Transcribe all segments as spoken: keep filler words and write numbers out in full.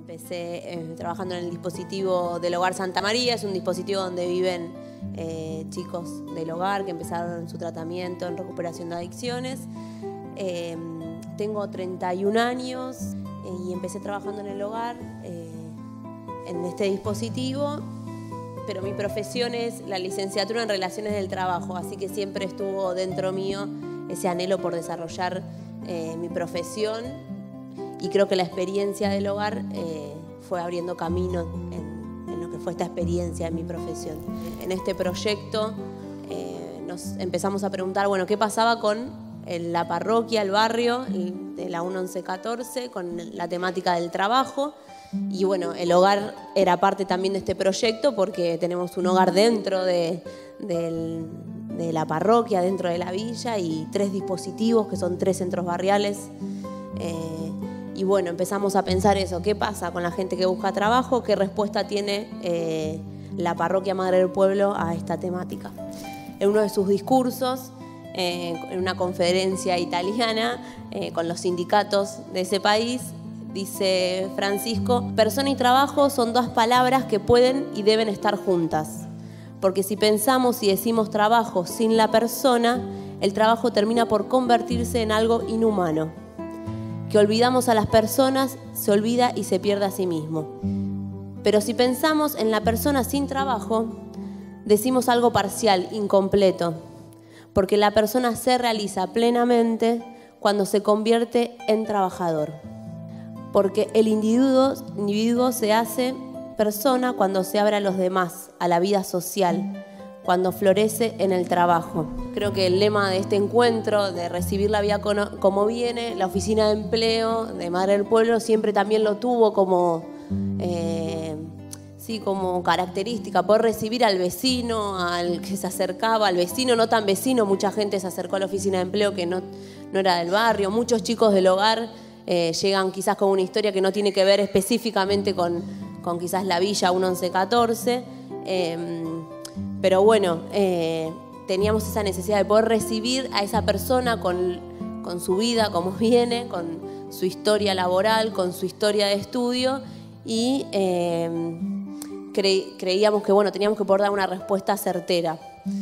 Empecé eh, trabajando en el dispositivo del Hogar Santa María. Es un dispositivo donde viven eh, chicos del hogar que empezaron su tratamiento en recuperación de adicciones. Eh, tengo treinta y un años eh, y empecé trabajando en el hogar, eh, en este dispositivo, pero mi profesión es la licenciatura en Relaciones del Trabajo, así que siempre estuvo dentro mío ese anhelo por desarrollar eh, mi profesión, y creo que la experiencia del hogar eh, fue abriendo camino en, en lo que fue esta experiencia en mi profesión. En este proyecto eh, nos empezamos a preguntar, bueno, ¿qué pasaba con la parroquia, el barrio de la uno once catorce, con la temática del trabajo? Y bueno, el hogar era parte también de este proyecto porque tenemos un hogar dentro de, de, de la parroquia, dentro de la villa, y tres dispositivos que son tres centros barriales. Eh, y bueno, empezamos a pensar eso, ¿qué pasa con la gente que busca trabajo? ¿Qué respuesta tiene eh, la parroquia Madre del Pueblo a esta temática? En uno de sus discursos, eh, en una conferencia italiana eh, con los sindicatos de ese país, dice Francisco: persona y trabajo son dos palabras que pueden y deben estar juntas, porque si pensamos y decimos trabajo sin la persona, el trabajo termina por convertirse en algo inhumano. Que olvidamos a las personas, se olvida y se pierde a sí mismo. Pero si pensamos en la persona sin trabajo, decimos algo parcial, incompleto, porque la persona se realiza plenamente cuando se convierte en trabajador. Porque el individuo, individuo se hace persona cuando se abre a los demás, a la vida social, cuando florece en el trabajo. Creo que el lema de este encuentro, de recibir la vida como viene, la oficina de empleo de Madre del Pueblo siempre también lo tuvo como, eh, sí, como característica, poder recibir al vecino, al que se acercaba, al vecino no tan vecino. Mucha gente se acercó a la oficina de empleo que no, no era del barrio. Muchos chicos del hogar Eh, llegan quizás con una historia que no tiene que ver específicamente con, con quizás la villa uno once catorce, eh, pero bueno, eh, teníamos esa necesidad de poder recibir a esa persona con, con su vida como viene, con su historia laboral, con su historia de estudio, y eh, cre creíamos que bueno, teníamos que poder dar una respuesta certera.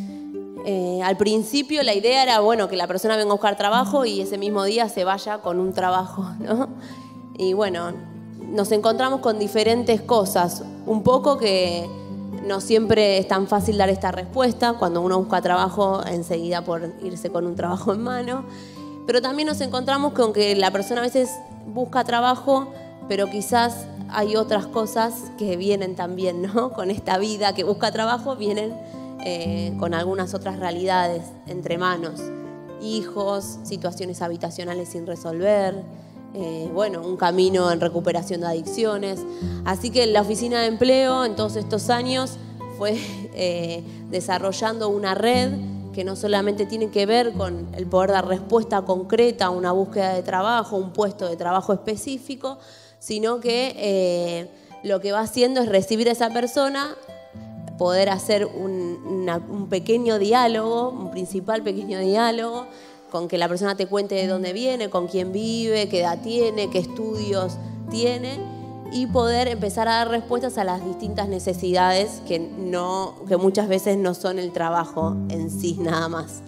Eh, al principio la idea era, bueno, que la persona venga a buscar trabajo y ese mismo día se vaya con un trabajo, ¿no? Y bueno, nos encontramos con diferentes cosas. Un poco que no siempre es tan fácil dar esta respuesta. Cuando uno busca trabajo, enseguida por irse con un trabajo en mano. Pero también nos encontramos con que la persona a veces busca trabajo, pero quizás hay otras cosas que vienen también, ¿no? Con esta vida que busca trabajo, vienen Eh, con algunas otras realidades entre manos, hijos, situaciones habitacionales sin resolver, eh, bueno, un camino en recuperación de adicciones. Así que la oficina de empleo en todos estos años fue eh, desarrollando una red que no solamente tiene que ver con el poder dar respuesta concreta a una búsqueda de trabajo, un puesto de trabajo específico, sino que eh, lo que va haciendo es recibir a esa persona, poder hacer un, una, un pequeño diálogo, un principal pequeño diálogo, con que la persona te cuente de dónde viene, con quién vive, qué edad tiene, qué estudios tiene, y poder empezar a dar respuestas a las distintas necesidades que, no, que muchas veces no son el trabajo en sí nada más.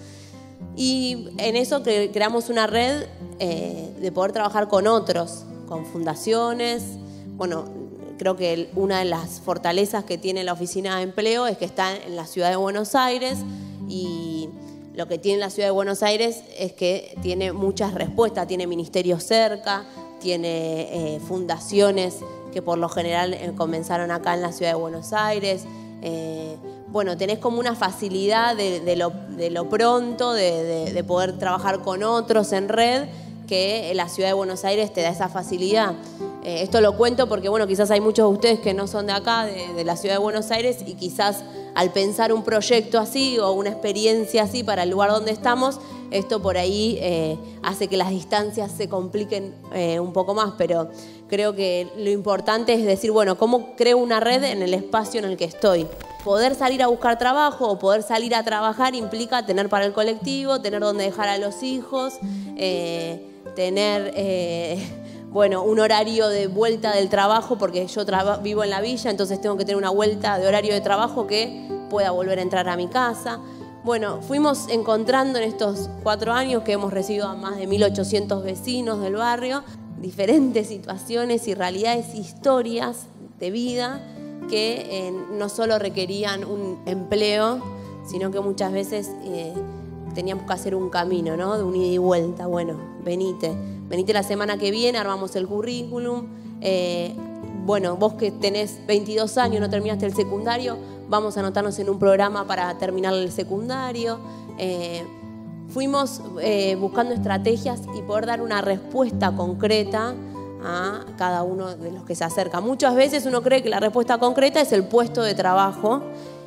Y en eso creamos una red eh, de poder trabajar con otros, con fundaciones. Bueno, creo que una de las fortalezas que tiene la oficina de empleo es que está en la ciudad de Buenos Aires, y lo que tiene la ciudad de Buenos Aires es que tiene muchas respuestas, tiene ministerios cerca, tiene eh, fundaciones que por lo general eh, comenzaron acá en la ciudad de Buenos Aires. Eh, bueno, tenés como una facilidad de, de, lo, de lo pronto, de, de, de poder trabajar con otros en red, que la ciudad de Buenos Aires te da esa facilidad. Eh, esto lo cuento porque, bueno, quizás hay muchos de ustedes que no son de acá, de, de la ciudad de Buenos Aires, y quizás al pensar un proyecto así o una experiencia así para el lugar donde estamos, esto por ahí eh, hace que las distancias se compliquen eh, un poco más, pero creo que lo importante es decir, bueno, ¿cómo creo una red en el espacio en el que estoy? Poder salir a buscar trabajo o poder salir a trabajar implica tener para el colectivo, tener donde dejar a los hijos, eh, tener... Eh, bueno, un horario de vuelta del trabajo, porque yo vivo en la villa, entonces tengo que tener una vuelta de horario de trabajo que pueda volver a entrar a mi casa. Bueno, fuimos encontrando en estos cuatro años que hemos recibido a más de mil ochocientos vecinos del barrio, diferentes situaciones y realidades, historias de vida que eh, no solo requerían un empleo, sino que muchas veces eh, teníamos que hacer un camino, ¿no? De un ida y vuelta. Bueno, venite, venite la semana que viene, armamos el currículum. Eh, bueno, vos que tenés veintidós años, no terminaste el secundario, vamos a anotarnos en un programa para terminar el secundario. Eh, fuimos eh, buscando estrategias y poder dar una respuesta concreta a cada uno de los que se acerca. Muchas veces uno cree que la respuesta concreta es el puesto de trabajo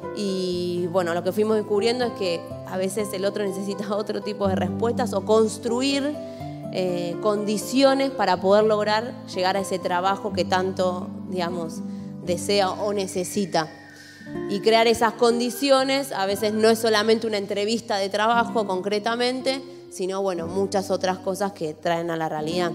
y bueno, lo que fuimos descubriendo es que a veces el otro necesita otro tipo de respuestas o construir eh, condiciones para poder lograr llegar a ese trabajo que tanto, digamos, desea o necesita. Y crear esas condiciones a veces no es solamente una entrevista de trabajo concretamente, sino bueno, muchas otras cosas que traen a la realidad.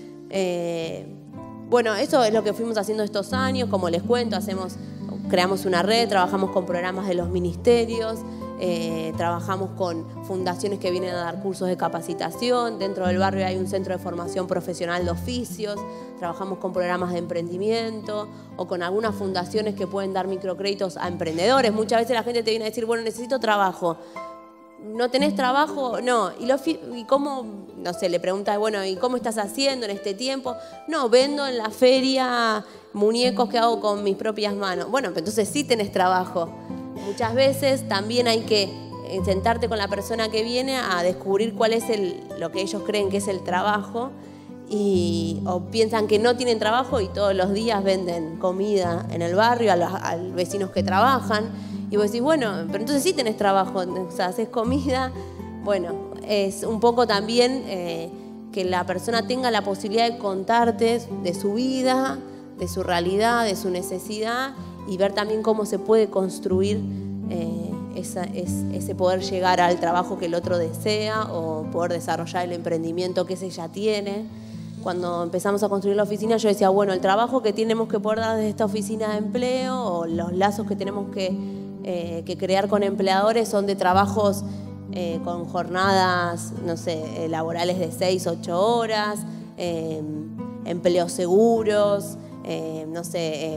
Eh, bueno, eso es lo que fuimos haciendo estos años, como les cuento, hacemos, creamos una red, trabajamos con programas de los ministerios, eh, trabajamos con fundaciones que vienen a dar cursos de capacitación, dentro del barrio hay un centro de formación profesional de oficios, trabajamos con programas de emprendimiento o con algunas fundaciones que pueden dar microcréditos a emprendedores. Muchas veces la gente te viene a decir, bueno, necesito trabajo. ¿No tenés trabajo? No. ¿Y, lo, ¿Y cómo? No sé, le preguntas, bueno, ¿y cómo estás haciendo en este tiempo? No, vendo en la feria muñecos que hago con mis propias manos. Bueno, entonces sí tenés trabajo. Muchas veces también hay que sentarte con la persona que viene a descubrir cuál es el, lo que ellos creen que es el trabajo y, o piensan que no tienen trabajo y todos los días venden comida en el barrio a los, a los vecinos que trabajan. Y vos decís, bueno, pero entonces sí tenés trabajo, o sea, haces comida. Bueno, es un poco también eh, que la persona tenga la posibilidad de contarte de su vida, de su realidad, de su necesidad y ver también cómo se puede construir eh, esa, es, ese poder llegar al trabajo que el otro desea o poder desarrollar el emprendimiento que ese ya tiene. Cuando empezamos a construir la oficina yo decía, bueno, el trabajo que tenemos que poder dar desde esta oficina de empleo o los lazos que tenemos que, eh, que crear con empleadores son de trabajos eh, con jornadas, no sé, laborales de seis, ocho horas, eh, empleos seguros, eh, no sé... Eh,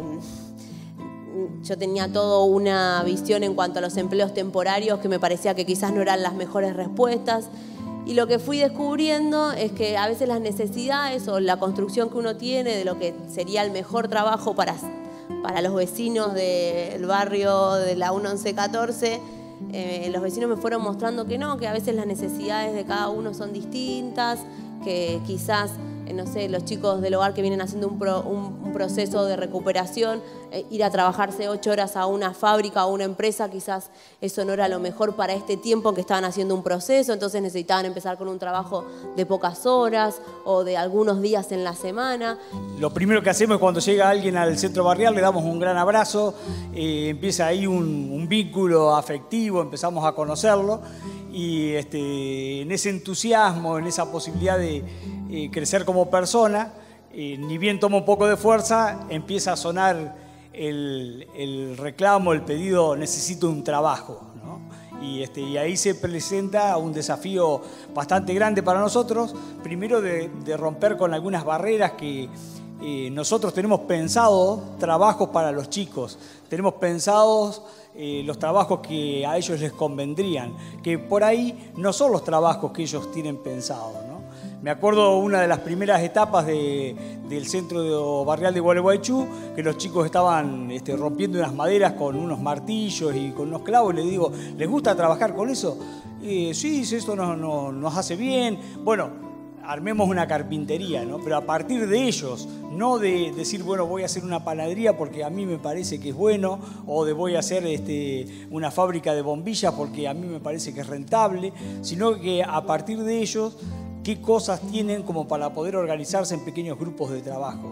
yo tenía toda una visión en cuanto a los empleos temporarios que me parecía que quizás no eran las mejores respuestas. Y lo que fui descubriendo es que a veces las necesidades o la construcción que uno tiene de lo que sería el mejor trabajo para, para los vecinos del barrio de la uno once catorce, eh, los vecinos me fueron mostrando que no, que a veces las necesidades de cada uno son distintas, que quizás... no sé, los chicos del hogar que vienen haciendo un, pro, un, un proceso de recuperación, eh, ir a trabajarse ocho horas a una fábrica o una empresa, quizás eso no era lo mejor para este tiempo que estaban haciendo un proceso, entonces necesitaban empezar con un trabajo de pocas horas o de algunos días en la semana. Lo primero que hacemos es cuando llega alguien al centro barrial, le damos un gran abrazo, eh, empieza ahí un, un vínculo afectivo, empezamos a conocerlo y este, en ese entusiasmo, en esa posibilidad de eh, crecer como persona, eh, ni bien toma un poco de fuerza, empieza a sonar el, el reclamo, el pedido, necesito un trabajo, ¿no? Y, este, y ahí se presenta un desafío bastante grande para nosotros, primero de, de romper con algunas barreras que eh, nosotros tenemos pensado trabajos para los chicos, tenemos pensados eh, los trabajos que a ellos les convendrían, que por ahí no son los trabajos que ellos tienen pensado, ¿no? Me acuerdo una de las primeras etapas de, del centro barrial de Gualeguaychú, que los chicos estaban este, rompiendo unas maderas con unos martillos y con unos clavos, y les digo, ¿les gusta trabajar con eso? Eh, sí, esto nos, nos, nos hace bien. Bueno, armemos una carpintería, ¿no? Pero a partir de ellos, no de decir, bueno, voy a hacer una panadería porque a mí me parece que es bueno, o de voy a hacer este, una fábrica de bombillas porque a mí me parece que es rentable, sino que a partir de ellos, qué cosas tienen como para poder organizarse en pequeños grupos de trabajo.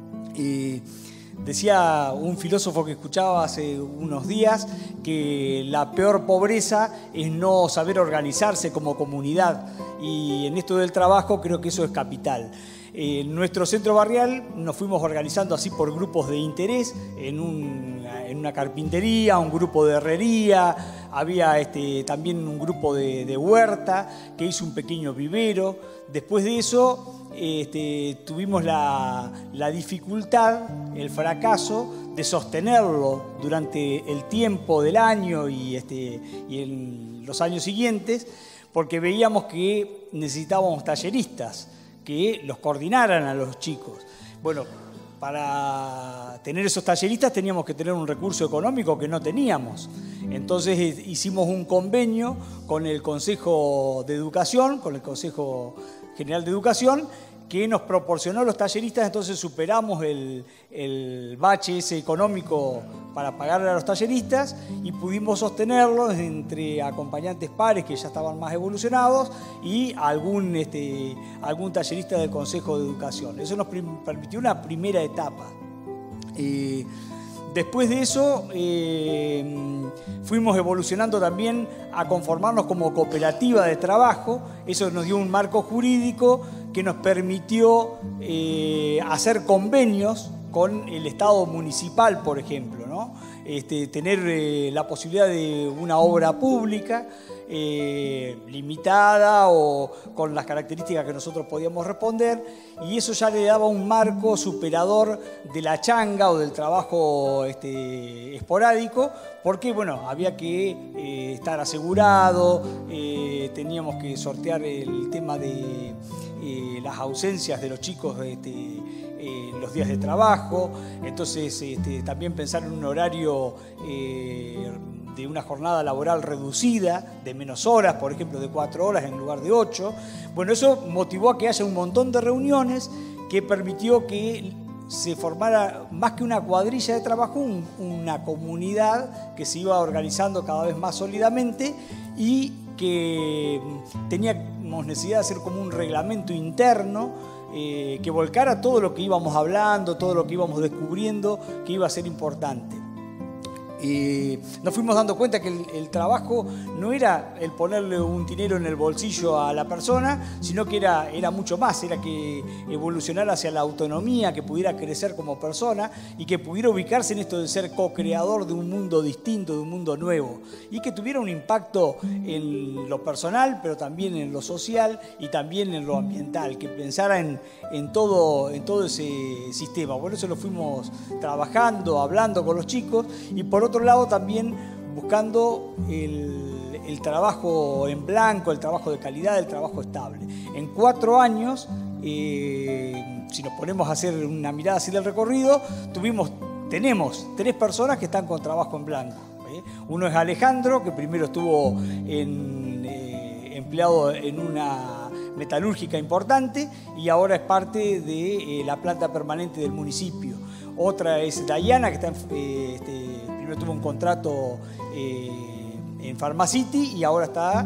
Y decía un filósofo que escuchaba hace unos días que la peor pobreza es no saber organizarse como comunidad, y en esto del trabajo creo que eso es capital. En nuestro centro barrial nos fuimos organizando así por grupos de interés, en, un, en una carpintería, un grupo de herrería, había este, también un grupo de, de huerta que hizo un pequeño vivero. Después de eso este, tuvimos la, la dificultad, el fracaso de sostenerlo durante el tiempo del año y, este, y en los años siguientes, porque veíamos que necesitábamos talleristas que los coordinaran a los chicos. Bueno, para tener esos talleristas teníamos que tener un recurso económico que no teníamos. Entonces hicimos un convenio con el Consejo de Educación, con el Consejo General de Educación, que nos proporcionó los talleristas. Entonces superamos el, el bache ese económico para pagarle a los talleristas y pudimos sostenerlos entre acompañantes pares que ya estaban más evolucionados y algún, este, algún tallerista del Consejo de Educación. Eso nos permitió una primera etapa. Eh, Después de eso eh, fuimos evolucionando también a conformarnos como cooperativa de trabajo. Eso nos dio un marco jurídico que nos permitió eh, hacer convenios con el Estado municipal, por ejemplo, ¿no? Este, tener eh, la posibilidad de una obra pública eh, limitada o con las características que nosotros podíamos responder, y eso ya le daba un marco superador de la changa o del trabajo este, esporádico, porque bueno, había que eh, estar asegurado, eh, teníamos que sortear el tema de eh, las ausencias de los chicos este, eh, los días de trabajo, entonces este, también pensar en un horario eh, de una jornada laboral reducida, de menos horas, por ejemplo, de cuatro horas en lugar de ocho. Bueno, eso motivó a que haya un montón de reuniones que permitió que se formara, más que una cuadrilla de trabajo, un, una comunidad que se iba organizando cada vez más sólidamente y que teníamos necesidad de hacer como un reglamento interno eh, que volcara todo lo que íbamos hablando, todo lo que íbamos descubriendo, que iba a ser importante. Eh, nos fuimos dando cuenta que el, el trabajo no era el ponerle un dinero en el bolsillo a la persona, sino que era, era mucho más, era que evolucionara hacia la autonomía, que pudiera crecer como persona y que pudiera ubicarse en esto de ser co-creador de un mundo distinto, de un mundo nuevo, y que tuviera un impacto en lo personal, pero también en lo social y también en lo ambiental, que pensara en, en, todo, en todo ese sistema. Por eso lo fuimos trabajando, hablando con los chicos, y por otro lado también buscando el, el trabajo en blanco, el trabajo de calidad, el trabajo estable. En cuatro años, eh, si nos ponemos a hacer una mirada así del recorrido, tuvimos, tenemos tres personas que están con trabajo en blanco. ¿eh? Uno es Alejandro, que primero estuvo en, eh, empleado en una metalúrgica importante y ahora es parte de eh, la planta permanente del municipio. Otra es Dayana, que está en, eh, este, primero tuvo un contrato eh, en Pharmacity y ahora está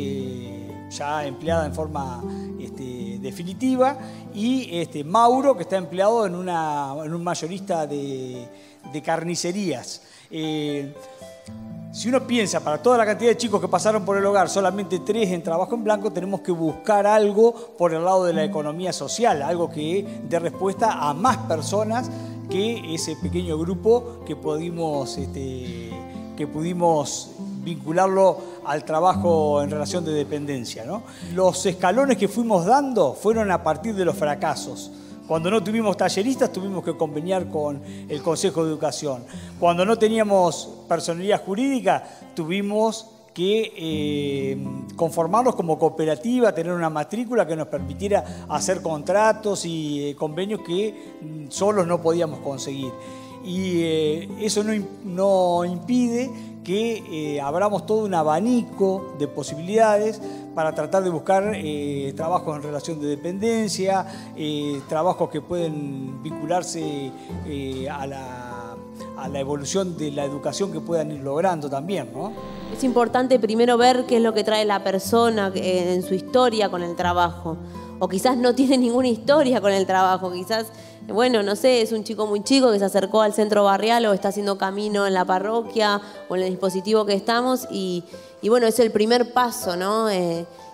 eh, ya empleada en forma este, definitiva. Y este, Mauro, que está empleado en, una, en un mayorista de, de carnicerías. Eh, Si uno piensa, para toda la cantidad de chicos que pasaron por el hogar, solamente tres en trabajo en blanco, tenemos que buscar algo por el lado de la economía social, algo que dé respuesta a más personas que ese pequeño grupo que pudimos, este, que pudimos vincularlo al trabajo en relación de dependencia, ¿no? Los escalones que fuimos dando fueron a partir de los fracasos. Cuando no tuvimos talleristas, tuvimos que conveniar con el Consejo de Educación. Cuando no teníamos personalidad jurídica, tuvimos que eh, conformarnos como cooperativa, tener una matrícula que nos permitiera hacer contratos y eh, convenios que mm, solos no podíamos conseguir. Y eh, eso no, no impide que eh, abramos todo un abanico de posibilidades para tratar de buscar eh, trabajos en relación de dependencia, eh, trabajos que pueden vincularse eh, a, la, a la evolución de la educación que puedan ir logrando también, ¿no? Es importante primero ver qué es lo que trae la persona en su historia con el trabajo. O quizás no tiene ninguna historia con el trabajo, quizás, bueno, no sé, es un chico muy chico que se acercó al centro barrial o está haciendo camino en la parroquia o en el dispositivo que estamos y, y bueno, es el primer paso, ¿no? Eh,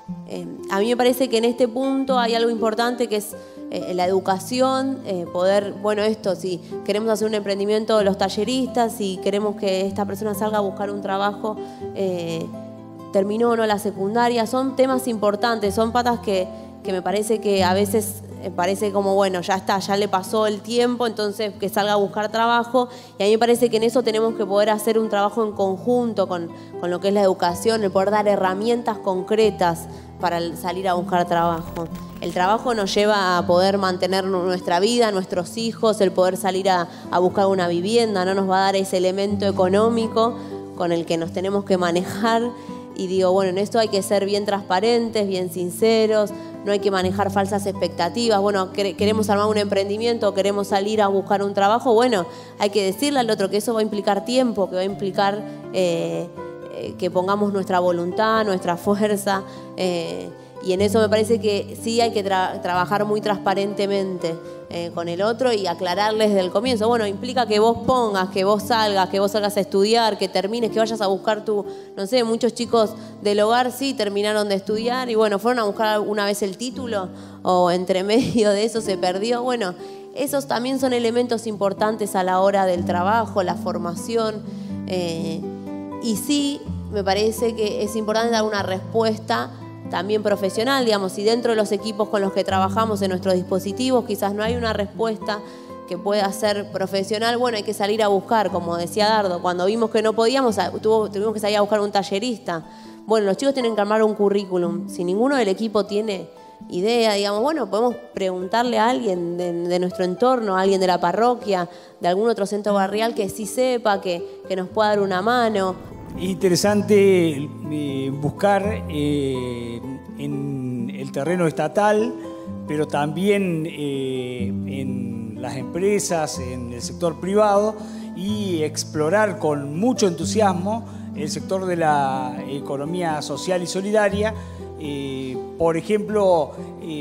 Eh, a mí me parece que en este punto hay algo importante que es eh, la educación, eh, poder, bueno, esto, si queremos hacer un emprendimiento los talleristas, si queremos que esta persona salga a buscar un trabajo, eh, terminó o no la secundaria, son temas importantes, son patas que, que me parece que a veces eh, parece como, bueno, ya está, ya le pasó el tiempo, entonces que salga a buscar trabajo, y a mí me parece que en eso tenemos que poder hacer un trabajo en conjunto con, con lo que es la educación, el poder dar herramientas concretas para salir a buscar trabajo. El trabajo nos lleva a poder mantener nuestra vida, nuestros hijos, el poder salir a, a buscar una vivienda, no nos va a dar ese elemento económico con el que nos tenemos que manejar. Y digo, bueno, en esto hay que ser bien transparentes, bien sinceros, no hay que manejar falsas expectativas. Bueno, queremos armar un emprendimiento, queremos salir a buscar un trabajo, bueno, hay que decirle al otro que eso va a implicar tiempo, que va a implicar eh, eh, que pongamos nuestra voluntad, nuestra fuerza, eh, y en eso me parece que sí hay que tra trabajar muy transparentemente eh, con el otro y aclararles desde el comienzo. Bueno, implica que vos pongas, que vos salgas, que vos salgas a estudiar, que termines, que vayas a buscar tu... No sé, muchos chicos del hogar sí terminaron de estudiar y bueno, fueron a buscar alguna vez el título o entre medio de eso se perdió. Bueno, esos también son elementos importantes a la hora del trabajo, la formación. Eh, y sí, me parece que es importante dar una respuesta también profesional, digamos, si dentro de los equipos con los que trabajamos en nuestros dispositivos quizás no hay una respuesta que pueda ser profesional, bueno, hay que salir a buscar, como decía Dardo, cuando vimos que no podíamos, tuvo, tuvimos que salir a buscar un tallerista. Bueno, los chicos tienen que armar un currículum, si ninguno del equipo tiene idea, digamos, bueno, podemos preguntarle a alguien de, de nuestro entorno, a alguien de la parroquia, de algún otro centro barrial que sí sepa, que, que nos pueda dar una mano. Interesante eh, buscar eh, en el terreno estatal, pero también eh, en las empresas, en el sector privado, y explorar con mucho entusiasmo el sector de la economía social y solidaria. Eh, por ejemplo,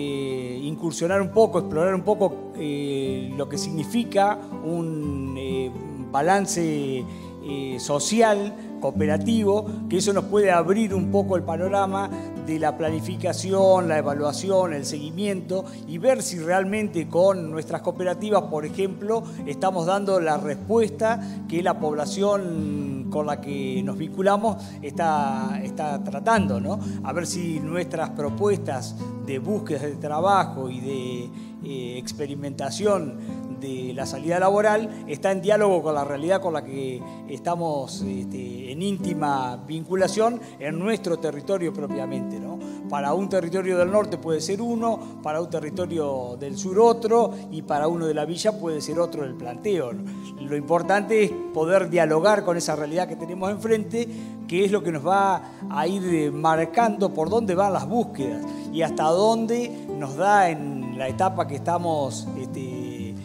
eh, incursionar un poco, explorar un poco eh, lo que significa un eh, balance eh, social, cooperativo, que eso nos puede abrir un poco el panorama de la planificación, la evaluación, el seguimiento y ver si realmente con nuestras cooperativas, por ejemplo, estamos dando la respuesta que la población con la que nos vinculamos está, está tratando, ¿no? A ver si nuestras propuestas de búsqueda de trabajo y de eh, experimentación de la salida laboral está en diálogo con la realidad con la que estamos este, en íntima vinculación en nuestro territorio propiamente, ¿no? Para un territorio del norte puede ser uno, para un territorio del sur otro y para uno de la villa puede ser otro el planteo. Lo importante es poder dialogar con esa realidad que tenemos enfrente, que es lo que nos va a ir marcando por dónde van las búsquedas y hasta dónde nos da en la etapa que estamos este,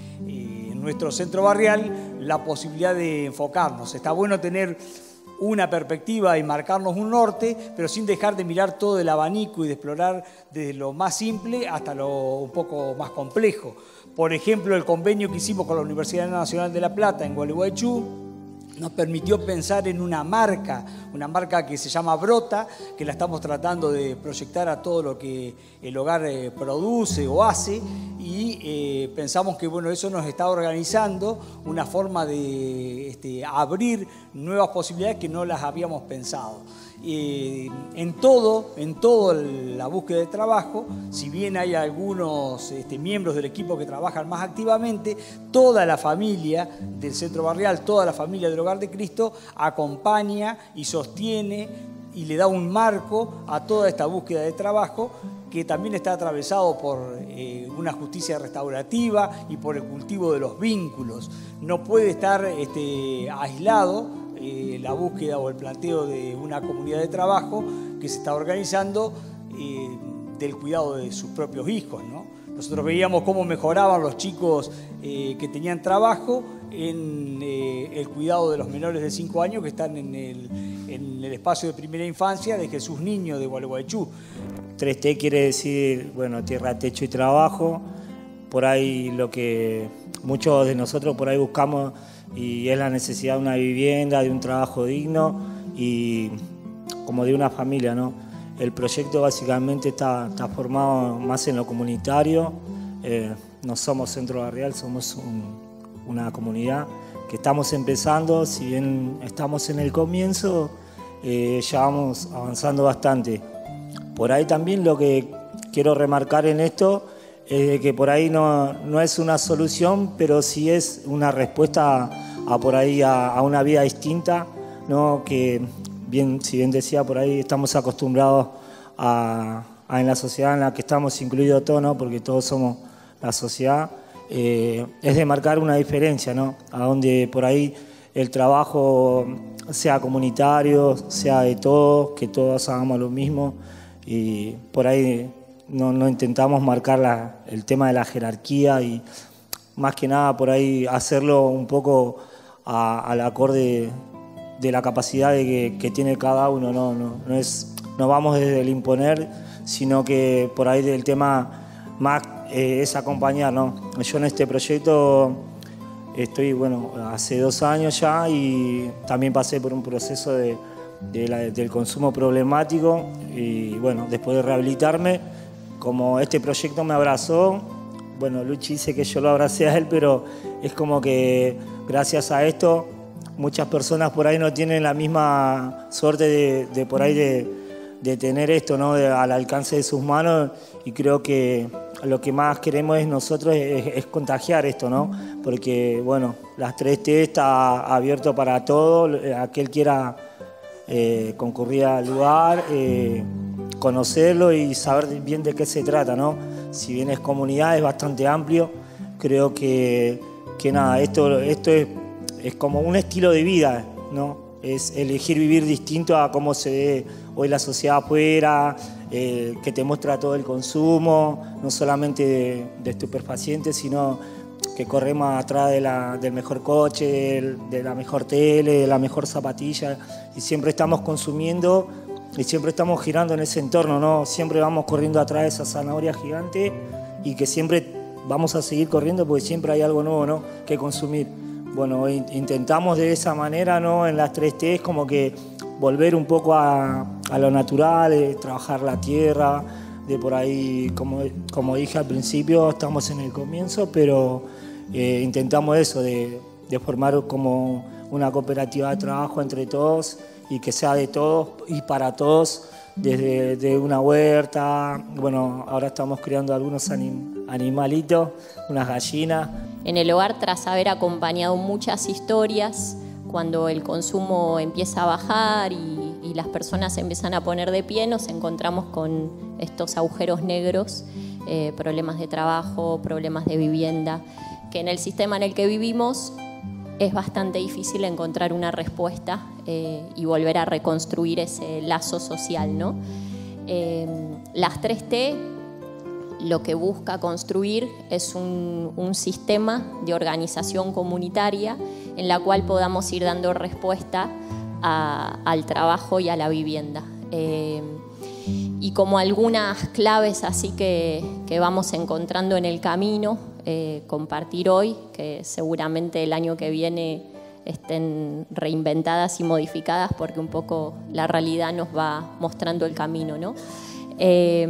nuestro centro barrial la posibilidad de enfocarnos. Está bueno tener una perspectiva y marcarnos un norte, pero sin dejar de mirar todo el abanico y de explorar desde lo más simple hasta lo un poco más complejo. Por ejemplo, el convenio que hicimos con la Universidad Nacional de La Plata en Gualeguaychú nos permitió pensar en una marca, una marca que se llama Brota, que la estamos tratando de proyectar a todo lo que el hogar eh, produce o hace, y eh, pensamos que bueno, eso nos está organizando una forma de este, abrir nuevas posibilidades que no las habíamos pensado. Eh, en todo, en toda la búsqueda de trabajo, si bien hay algunos este, miembros del equipo que trabajan más activamente, toda la familia del centro barrial, toda la familia del Hogar de Cristo acompaña y sostiene y le da un marco a toda esta búsqueda de trabajo que también está atravesado por eh, una justicia restaurativa y por el cultivo de los vínculos. No puede estar este, aislado Eh, la búsqueda o el planteo de una comunidad de trabajo que se está organizando eh, del cuidado de sus propios hijos, ¿no? Nosotros veíamos cómo mejoraban los chicos eh, que tenían trabajo en eh, el cuidado de los menores de cinco años que están en el, en el espacio de primera infancia de Jesús Niño de Gualeguaychú. tres T quiere decir, bueno, tierra, techo y trabajo. Por ahí lo que muchos de nosotros por ahí buscamos y es la necesidad de una vivienda, de un trabajo digno y como de una familia, ¿no? el proyecto básicamente está, está formado más en lo comunitario. Eh, no somos Centro Barrial, somos un, una comunidad que estamos empezando. Si bien estamos en el comienzo, eh, ya vamos avanzando bastante. Por ahí también lo que quiero remarcar en esto es que por ahí no, no es una solución, pero sí es una respuesta a, a por ahí a, a una vida distinta, ¿no? Que bien, si bien decía, por ahí estamos acostumbrados a, a en la sociedad en la que estamos incluidos todos, ¿no? Porque todos somos la sociedad, eh, es de marcar una diferencia, ¿no? A donde por ahí el trabajo sea comunitario, sea de todos, que todos hagamos lo mismo, y por ahí no, no intentamos marcar la, el tema de la jerarquía y más que nada por ahí hacerlo un poco a, al acorde de la capacidad de que, que tiene cada uno, no, no, no, es, no vamos desde el imponer, sino que por ahí del tema más eh, es acompañar, ¿no? Yo en este proyecto estoy, bueno, hace dos años ya y también pasé por un proceso de, de la, del consumo problemático y bueno, después de rehabilitarme, como este proyecto me abrazó, bueno, Luchi dice que yo lo abracé a él, pero es como que gracias a esto muchas personas por ahí no tienen la misma suerte de, de por ahí de, de tener esto, ¿no? De, al alcance de sus manos, y creo que lo que más queremos es nosotros es, es contagiar esto, ¿no? Porque, bueno, las tres T está abierto para todo, aquel quiera eh, concurrir al lugar, eh, conocerlo y saber bien de qué se trata, ¿no? Si bien es comunidad, es bastante amplio, creo que, que nada, esto, esto es, es como un estilo de vida, ¿no? Es elegir vivir distinto a cómo se ve hoy la sociedad afuera, eh, que te muestra todo el consumo, no solamente de, de estupefacientes, sino que corremos atrás de la, del mejor coche, de, de la mejor tele, de la mejor zapatilla, y siempre estamos consumiendo y siempre estamos girando en ese entorno, ¿no? Siempre vamos corriendo atrás de esa zanahoria gigante y que siempre vamos a seguir corriendo porque siempre hay algo nuevo, ¿no?, que consumir. Bueno, intentamos de esa manera, ¿no?, en las tres T, como que volver un poco a, a lo natural, de trabajar la tierra, de por ahí, como, como dije al principio, estamos en el comienzo, pero eh, intentamos eso, de, de formar como una cooperativa de trabajo entre todos y que sea de todos y para todos, desde de una huerta. Bueno, ahora estamos criando algunos anim, animalitos, unas gallinas. En el hogar, tras haber acompañado muchas historias, cuando el consumo empieza a bajar y, y las personas se empiezan a poner de pie, nos encontramos con estos agujeros negros, eh, problemas de trabajo, problemas de vivienda, que en el sistema en el que vivimos es bastante difícil encontrar una respuesta eh, y volver a reconstruir ese lazo social, ¿no? Eh, las tres T lo que busca construir es un, un sistema de organización comunitaria en la cual podamos ir dando respuesta a, al trabajo y a la vivienda. Eh, y como algunas claves así que, que vamos encontrando en el camino, eh, compartir hoy, que seguramente el año que viene estén reinventadas y modificadas porque un poco la realidad nos va mostrando el camino, ¿no? Eh,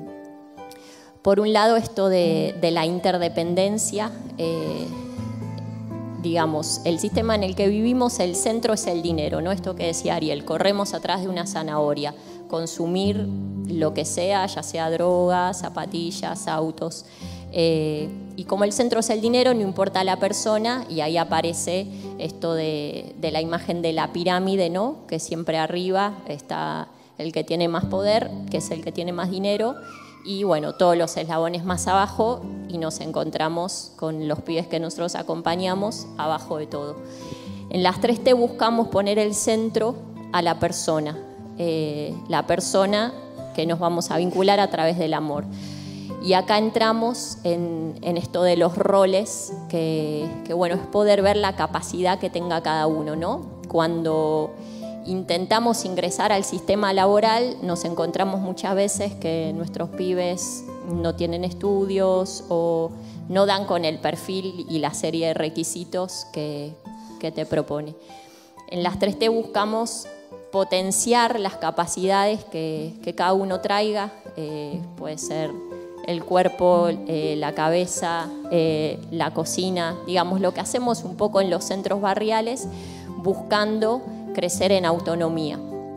Por un lado, esto de, de la interdependencia, eh, digamos, el sistema en el que vivimos, el centro es el dinero, ¿no? Esto que decía Ariel, corremos atrás de una zanahoria, consumir lo que sea, ya sea drogas, zapatillas, autos. Eh, y como el centro es el dinero, no importa la persona, y ahí aparece esto de, de la imagen de la pirámide, ¿no? Que siempre arriba está el que tiene más poder, que es el que tiene más dinero, y bueno, todos los eslabones más abajo, y nos encontramos con los pibes que nosotros acompañamos abajo de todo. En las tres T buscamos poner el centro a la persona, eh, la persona que nos vamos a vincular a través del amor. Y acá entramos en, en esto de los roles, que, que bueno, es poder ver la capacidad que tenga cada uno, ¿no? Cuando intentamos ingresar al sistema laboral, nos encontramos muchas veces que nuestros pibes no tienen estudios o no dan con el perfil y la serie de requisitos que, que te propone. En las tres T buscamos potenciar las capacidades que, que cada uno traiga, eh, puede ser el cuerpo, eh, la cabeza, eh, la cocina, digamos, lo que hacemos un poco en los centros barriales, buscando crecer en autonomía.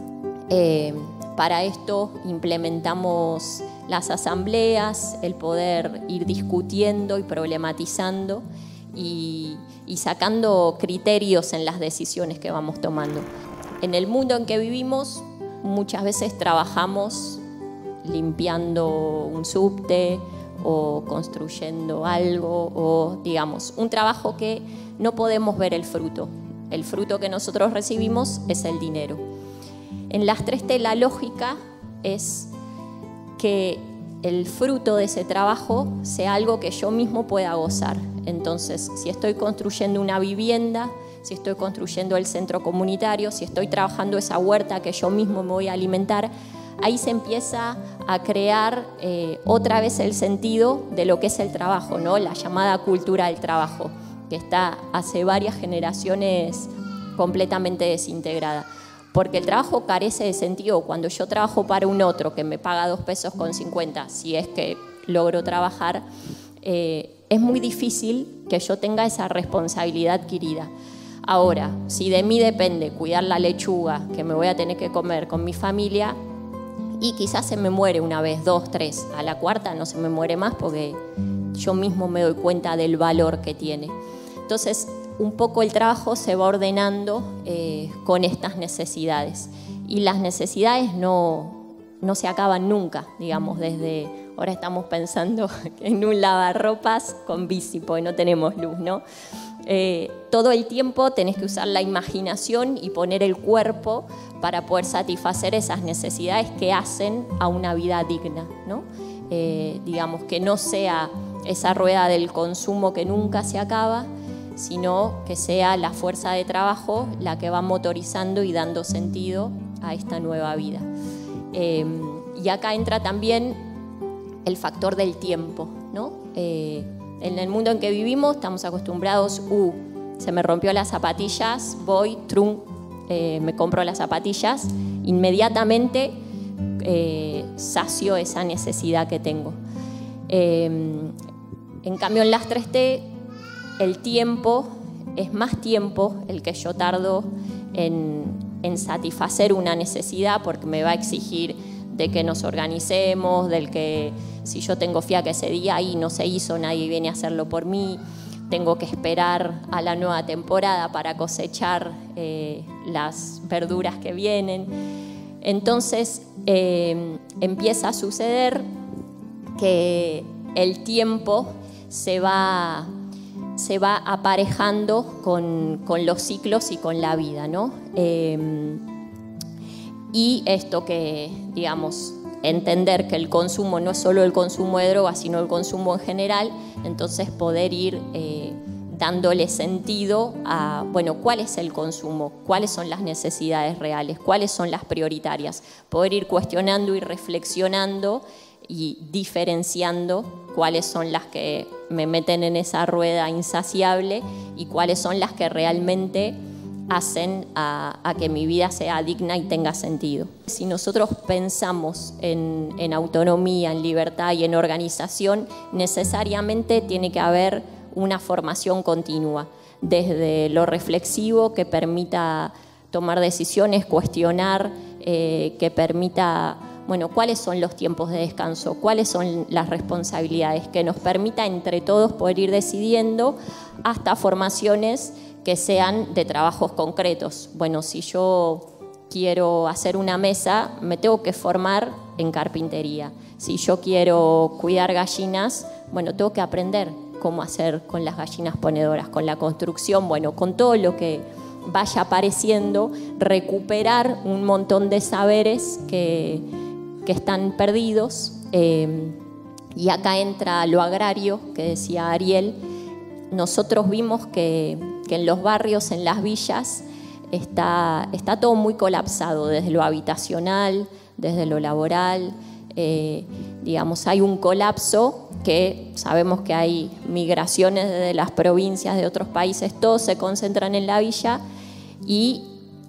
Eh, para esto implementamos las asambleas, el poder ir discutiendo y problematizando y, y sacando criterios en las decisiones que vamos tomando. En el mundo en que vivimos, muchas veces trabajamos limpiando un subte o construyendo algo, o digamos, un trabajo que no podemos ver el fruto. El fruto que nosotros recibimos es el dinero. En las tres T la lógica es que el fruto de ese trabajo sea algo que yo mismo pueda gozar. Entonces, si estoy construyendo una vivienda, si estoy construyendo el centro comunitario, si estoy trabajando esa huerta que yo mismo me voy a alimentar, ahí se empieza a crear eh, otra vez el sentido de lo que es el trabajo, ¿no? La llamada cultura del trabajo, que está hace varias generaciones completamente desintegrada. Porque el trabajo carece de sentido. Cuando yo trabajo para un otro que me paga dos pesos con cincuenta, si es que logro trabajar, eh, es muy difícil que yo tenga esa responsabilidad adquirida. Ahora, si de mí depende cuidar la lechuga que me voy a tener que comer con mi familia, y quizás se me muere una vez, dos, tres, a la cuarta no se me muere más porque yo mismo me doy cuenta del valor que tiene. Entonces, un poco el trabajo se va ordenando eh, con estas necesidades. Y las necesidades no, no se acaban nunca, digamos, desde... Ahora estamos pensando en un lavarropas con bici, porque no tenemos luz, ¿no? Eh, todo el tiempo tenés que usar la imaginación y poner el cuerpo para poder satisfacer esas necesidades que hacen a una vida digna, ¿no? Eh, digamos, que no sea esa rueda del consumo que nunca se acaba, sino que sea la fuerza de trabajo la que va motorizando y dando sentido a esta nueva vida. Eh, y acá entra también el factor del tiempo, ¿no? Eh, en el mundo en que vivimos estamos acostumbrados, uh, se me rompió las zapatillas, voy, trum, eh, me compro las zapatillas, inmediatamente eh, sacio esa necesidad que tengo. Eh, en cambio en las tres T, el tiempo es más tiempo el que yo tardo en, en satisfacer una necesidad, porque me va a exigir de que nos organicemos, del que si yo tengo fiaca ese día y no se hizo, nadie viene a hacerlo por mí, tengo que esperar a la nueva temporada para cosechar eh, las verduras que vienen. Entonces eh, empieza a suceder que el tiempo se va, se va aparejando con, con los ciclos y con la vida, ¿no? Eh, y esto que, digamos, entender que el consumo no es solo el consumo de drogas, sino el consumo en general, entonces poder ir eh, dándole sentido a, bueno, cuál es el consumo, cuáles son las necesidades reales, cuáles son las prioritarias, poder ir cuestionando y reflexionando y diferenciando cuáles son las que me meten en esa rueda insaciable y cuáles son las que realmente hacen a, a que mi vida sea digna y tenga sentido. Si nosotros pensamos en, en autonomía, en libertad y en organización, necesariamente tiene que haber una formación continua, desde lo reflexivo que permita tomar decisiones, cuestionar, eh, que permita, bueno, cuáles son los tiempos de descanso, cuáles son las responsabilidades, que nos permita entre todos poder ir decidiendo, hasta formaciones que sean de trabajos concretos. Bueno, si yo quiero hacer una mesa, me tengo que formar en carpintería. Si yo quiero cuidar gallinas, bueno, tengo que aprender cómo hacer con las gallinas ponedoras, con la construcción, bueno, con todo lo que vaya apareciendo, recuperar un montón de saberes que, que están perdidos. Eh, y acá entra lo agrario, que decía Ariel. Nosotros vimos que, que en los barrios, en las villas, está, está todo muy colapsado, desde lo habitacional, desde lo laboral. Eh, digamos, hay un colapso que sabemos que hay migraciones desde las provincias de otros países, todos se concentran en la villa y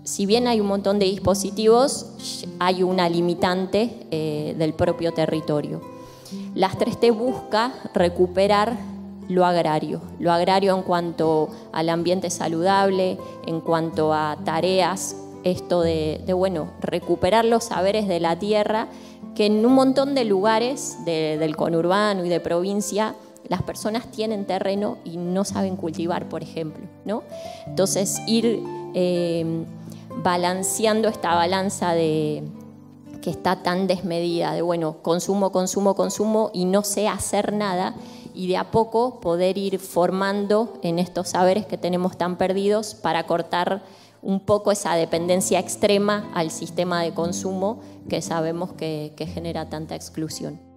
si bien hay un montón de dispositivos, hay una limitante eh, del propio territorio. Las tres T busca recuperar lo agrario, lo agrario en cuanto al ambiente saludable, en cuanto a tareas, esto de, de bueno, recuperar los saberes de la tierra, que en un montón de lugares de, del conurbano y de provincia las personas tienen terreno y no saben cultivar, por ejemplo, ¿no? Entonces, ir eh, balanceando esta balanza de, que está tan desmedida, de bueno, consumo, consumo, consumo y no sé hacer nada, y de a poco poder ir formando en estos saberes que tenemos tan perdidos para cortar un poco esa dependencia extrema al sistema de consumo que sabemos que, que genera tanta exclusión.